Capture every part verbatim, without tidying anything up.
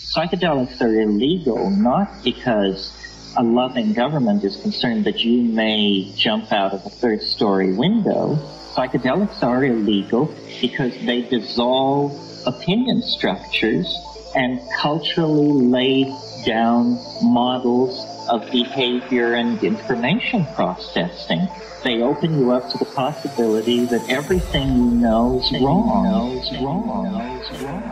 Psychedelics are illegal not because a loving government is concerned that you may jump out of a third-story window. Psychedelics are illegal because they dissolve opinion structures and culturally lay down models of behavior and information processing. They open you up to the possibility that everything you know is wrong. Knows wrong. Knows wrong.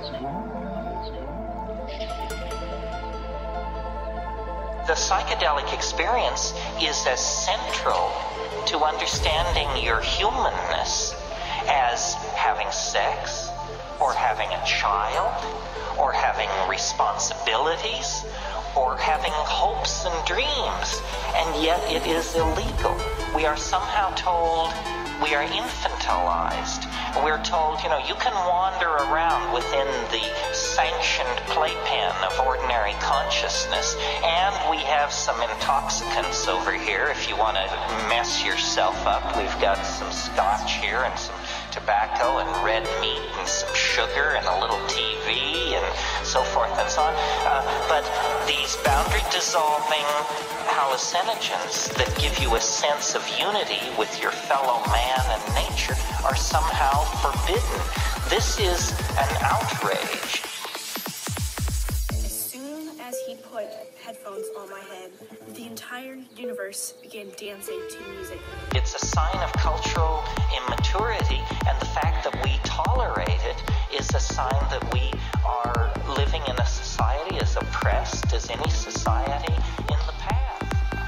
The psychedelic experience is as central to understanding your humanness as having sex, or having a child, or having responsibilities, or having hopes and dreams, and yet it is illegal. We are somehow told we are infantilized. We're told, you know, you can wander around within the sanctioned playpen of ordinary consciousness, and we have some intoxicants over here if you want to mess yourself up. We've got some scotch here and some tobacco and red meat and some sugar and a little T V and so forth and so on. Uh, but these boundary-dissolving hallucinogens that give you a sense of unity with your fellow man and nature are somehow forbidden. This is an outrage. As soon as he put headphones on my head, the entire universe began dancing to music. It's a sign of cultural immaturity, and the fact that we tolerate it is a sign that we are living in a society as oppressed as any society in the past.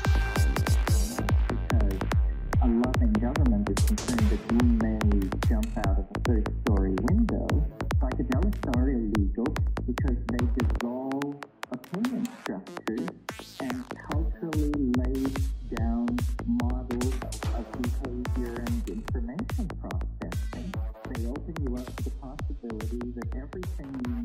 Because a loving government is concerned that you may jump out of a third-story window, psychedelics are illegal because they dissolve opinion structures and culturally lay down models of behavior and information processing. They open you up to the possibility that everything you